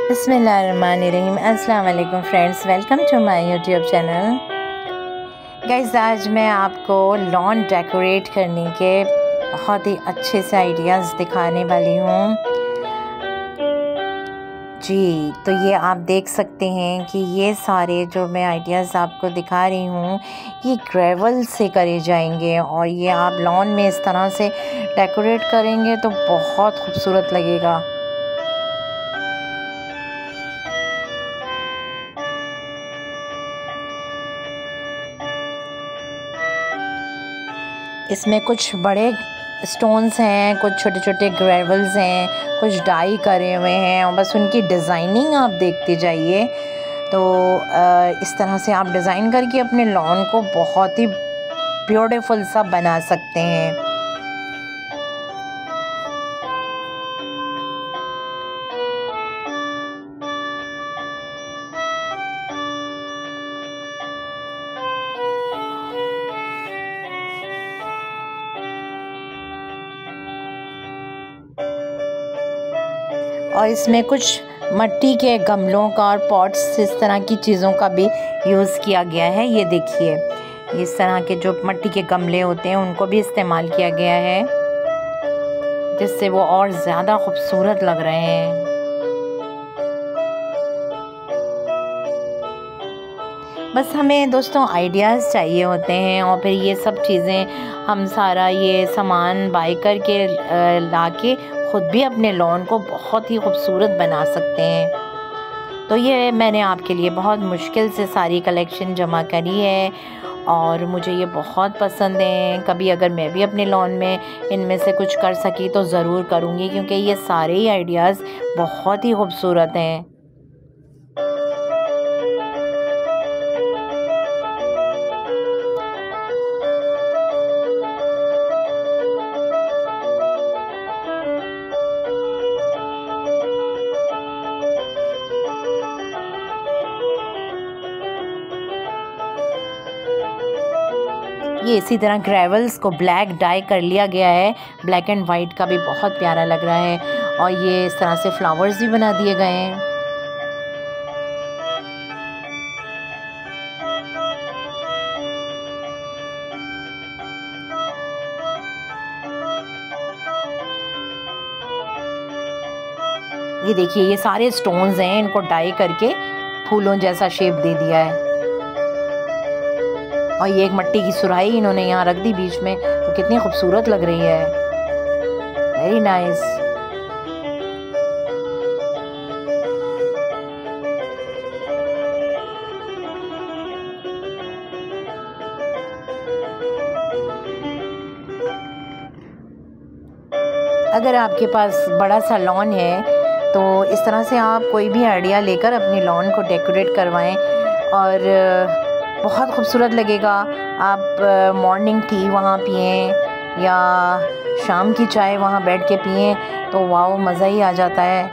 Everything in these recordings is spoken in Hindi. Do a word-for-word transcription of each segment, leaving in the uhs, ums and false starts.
बिस्मिल्लाहिर्रहमानिर्रहीम। अस्सलाम वालेकुम friends, welcome to my YouTube channel. Guys, आज मैं आपको लॉन डेकोरेट करने के बहुत ही अच्छे से आइडियाज़ दिखाने वाली हूँ जी। तो ये आप देख सकते हैं कि ये सारे जो मैं आइडियाज़ आपको दिखा रही हूँ ये ग्रेवल से करे जाएंगे, और ये आप लॉन में इस तरह से डेकोरेट करेंगे तो बहुत खूबसूरत लगेगा। इसमें कुछ बड़े स्टोन्स हैं, कुछ छोटे छोटे ग्रेवल्स हैं, कुछ डाई करे हुए हैं, और बस उनकी डिज़ाइनिंग आप देखते जाइए। तो इस तरह से आप डिज़ाइन करके अपने लॉन को बहुत ही ब्यूटीफुल सा बना सकते हैं। और इसमें कुछ मिट्टी के गमलों का और पॉट्स, इस तरह की चीज़ों का भी यूज़ किया गया है। ये देखिए, इस तरह के जो मिट्टी के गमले होते हैं उनको भी इस्तेमाल किया गया है, जिससे वो और ज़्यादा खूबसूरत लग रहे हैं। बस हमें दोस्तों आइडियाज़ चाहिए होते हैं, और फिर ये सब चीज़ें हम सारा ये सामान बाय करके ला के ख़ुद भी अपने लॉन को बहुत ही खूबसूरत बना सकते हैं। तो ये मैंने आपके लिए बहुत मुश्किल से सारी कलेक्शन जमा करी है, और मुझे ये बहुत पसंद है। कभी अगर मैं भी अपने लॉन में इनमें से कुछ कर सकी तो ज़रूर करूँगी, क्योंकि ये सारे ही आइडियाज़ बहुत ही खूबसूरत हैं। ये इसी तरह ग्रेवल्स को ब्लैक डाई कर लिया गया है, ब्लैक एंड वाइट का भी बहुत प्यारा लग रहा है, और ये इस तरह से फ्लावर्स भी बना दिए गए हैं। ये देखिए, ये सारे स्टोन्स हैं, इनको डाई करके फूलों जैसा शेप दे दिया है। और ये एक मिट्टी की सुराही इन्होंने यहाँ रख दी बीच में, तो कितनी खूबसूरत लग रही है। Very nice. अगर आपके पास बड़ा सा लॉन है तो इस तरह से आप कोई भी आइडिया लेकर अपनी लॉन को डेकोरेट करवाएं, और बहुत खूबसूरत लगेगा। आप मॉर्निंग टी वहाँ पिएं या शाम की चाय वहाँ बैठ के पिएं, तो वाओ, मज़ा ही आ जाता है।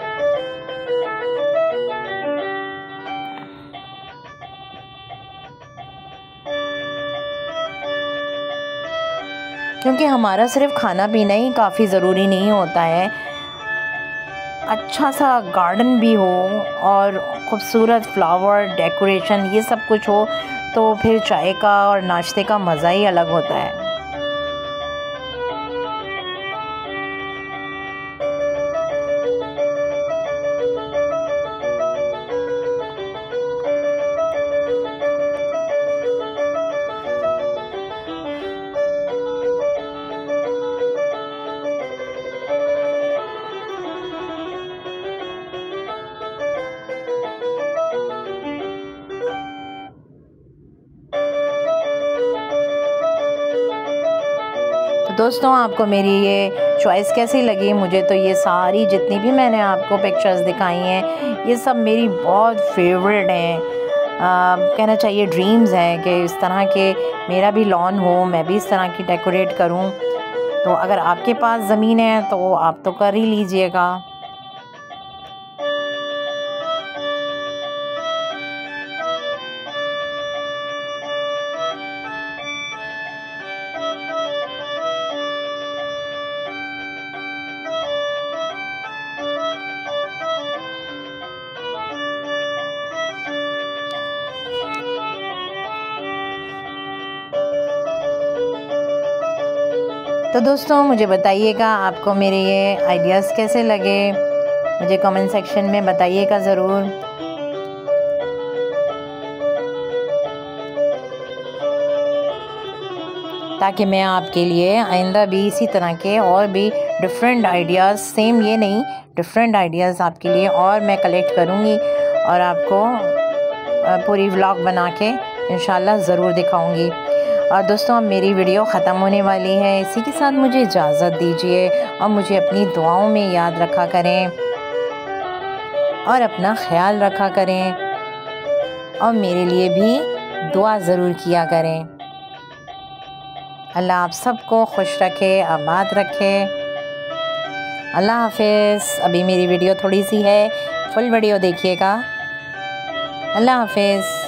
क्योंकि हमारा सिर्फ खाना पीना ही काफ़ी ज़रूरी नहीं होता है, अच्छा सा गार्डन भी हो और ख़ूबसूरत फ्लावर डेकोरेशन ये सब कुछ हो, तो फिर चाय का और नाश्ते का मज़ा ही अलग होता है। दोस्तों, आपको मेरी ये चॉइस कैसी लगी? मुझे तो ये सारी जितनी भी मैंने आपको पिक्चर्स दिखाई हैं ये सब मेरी बहुत फेवरेट हैं। कहना चाहिए ड्रीम्स हैं कि इस तरह के मेरा भी लॉन हो, मैं भी इस तरह की डेकोरेट करूं। तो अगर आपके पास ज़मीन है तो आप तो कर ही लीजिएगा। तो दोस्तों मुझे बताइएगा आपको मेरे ये आइडियाज़ कैसे लगे, मुझे कमेंट सेक्शन में बताइएगा ज़रूर। ताकि मैं आपके लिए आइंदा भी इसी तरह के और भी डिफरेंट आइडियाज़, सेम ये नहीं, डिफरेंट आइडियाज़ आपके लिए और मैं कलेक्ट करूँगी और आपको पूरी व्लॉग बना के इंशाल्लाह ज़रूर दिखाऊँगी। और दोस्तों अब मेरी वीडियो ख़त्म होने वाली है, इसी के साथ मुझे इजाज़त दीजिए और मुझे अपनी दुआओं में याद रखा करें और अपना ख्याल रखा करें और मेरे लिए भी दुआ ज़रूर किया करें। अल्लाह आप सबको खुश रखे, आबाद रखे। अल्लाह हाफ़िज़। अभी मेरी वीडियो थोड़ी सी है, फुल वीडियो देखिएगा। अल्लाह हाफ़िज़।